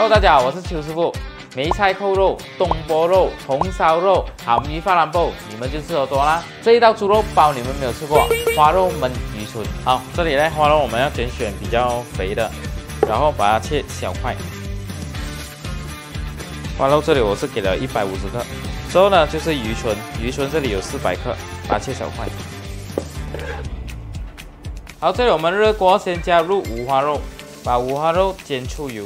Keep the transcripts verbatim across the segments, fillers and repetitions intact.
大家好，我是邱师傅。梅菜扣肉、东坡肉、红烧肉、鹹魚花腩煲，你们就吃得多啦。这一道猪肉包你们没有吃过，花肉焖鱼唇。好，这里呢花肉我们要拣选比较肥的，然后把它切小块。花肉这里我是给了一百五十克，之后呢就是鱼唇，鱼唇这里有四百克，把它切小块。好，这里我们热锅先加入五花肉，把五花肉煎出油。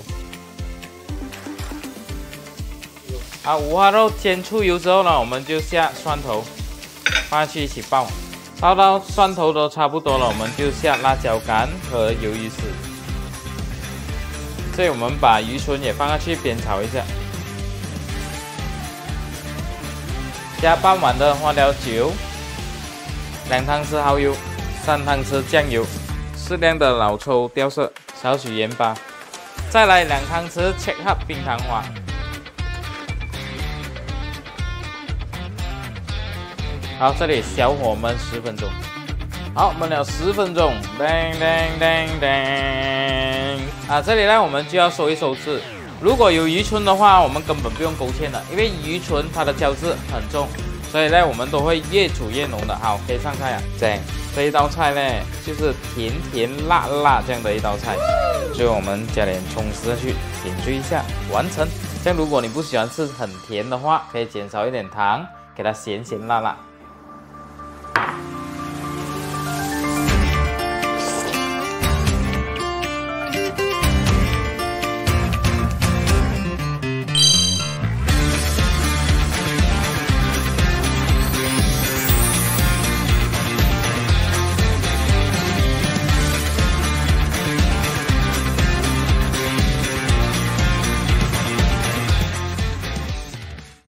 好，五花肉煎出油之后呢，我们就下蒜头，放下去一起爆，爆到蒜头都差不多了，我们就下辣椒干和鱿鱼丝。这里我们把鱼唇也放下去煸炒一下，加半碗的花雕酒，两汤匙蚝油，三汤匙酱油，适量的老抽调色，少许盐巴，再来两汤匙切克冰糖花。 好，这里小火焖十分钟。好，焖了十分钟，叮叮叮叮。啊，这里呢，我们就要收一收汁。如果有鱼唇的话，我们根本不用勾芡的，因为鱼唇它的胶质很重，所以呢，我们都会越煮越浓的。好，可以上菜啊。这这一道菜呢，就是甜甜辣辣这样的一道菜，所以我们加点葱丝下去点缀一下，完成。像如果你不喜欢吃很甜的话，可以减少一点糖，给它咸咸辣辣。